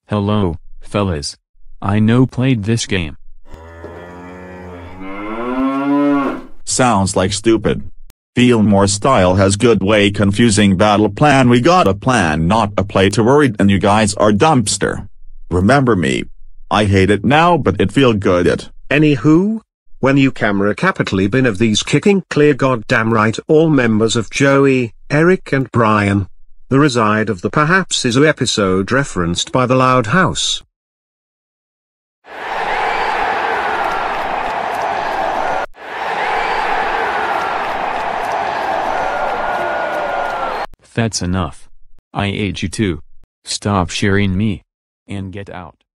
Hello, fellas. I know played this game. Sounds like stupid. Feel More Style has good way confusing battle plan. We got a plan, not a play to worry, and you guys are dumpster. Remember me. I hate it now, but it feel good it. Anywho, when you camera capitally bin of these kicking clear goddamn right all members of Joey, Eric and Brian. The Reside of the Perhaps is a episode referenced by the Loud House. That's enough. I hate you too. Stop sharing me. And get out.